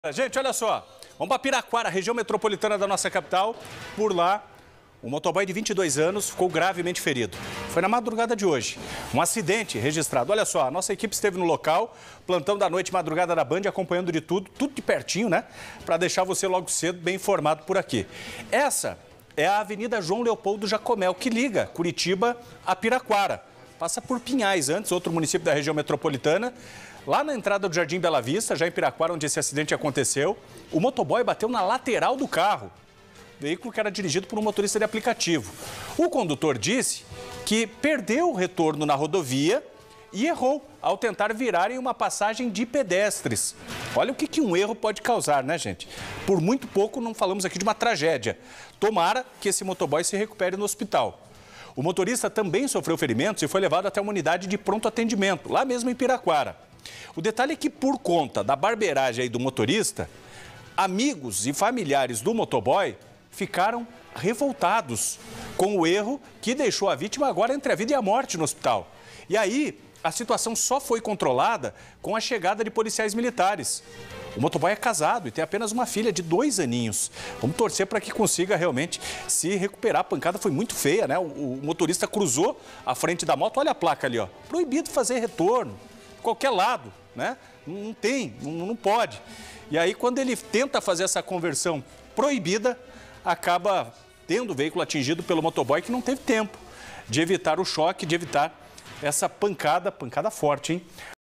Gente, olha só, vamos para Piraquara, região metropolitana da nossa capital. Por lá, um motoboy de 22 anos ficou gravemente ferido. Foi na madrugada de hoje. Um acidente registrado. Olha só, a nossa equipe esteve no local, plantão da noite, madrugada da Band, acompanhando de tudo de pertinho, né? Para deixar você logo cedo bem informado por aqui. Essa é a Avenida João Leopoldo Jacomel, que liga Curitiba a Piraquara. Passa por Pinhais, antes, outro município da região metropolitana. Lá na entrada do Jardim Bela Vista, já em Piraquara, onde esse acidente aconteceu, o motoboy bateu na lateral do carro, veículo que era dirigido por um motorista de aplicativo. O condutor disse que perdeu o retorno na rodovia e errou ao tentar virar em uma passagem de pedestres. Olha o que um erro pode causar, né, gente? Por muito pouco não falamos aqui de uma tragédia. Tomara que esse motoboy se recupere no hospital. O motorista também sofreu ferimentos e foi levado até uma unidade de pronto atendimento, lá mesmo em Piraquara. O detalhe é que, por conta da barbeiragem aí do motorista, amigos e familiares do motoboy ficaram revoltados com o erro que deixou a vítima agora entre a vida e a morte no hospital. E aí, a situação só foi controlada com a chegada de policiais militares. O motoboy é casado e tem apenas uma filha de 2 aninhos. Vamos torcer para que consiga realmente se recuperar. A pancada foi muito feia, né? O motorista cruzou a frente da moto. Olha a placa ali, ó. Proibido fazer retorno. Qualquer lado, né? Não tem, não pode. E aí, quando ele tenta fazer essa conversão proibida, acaba tendo o veículo atingido pelo motoboy que não teve tempo de evitar o choque, de evitar essa pancada forte, hein?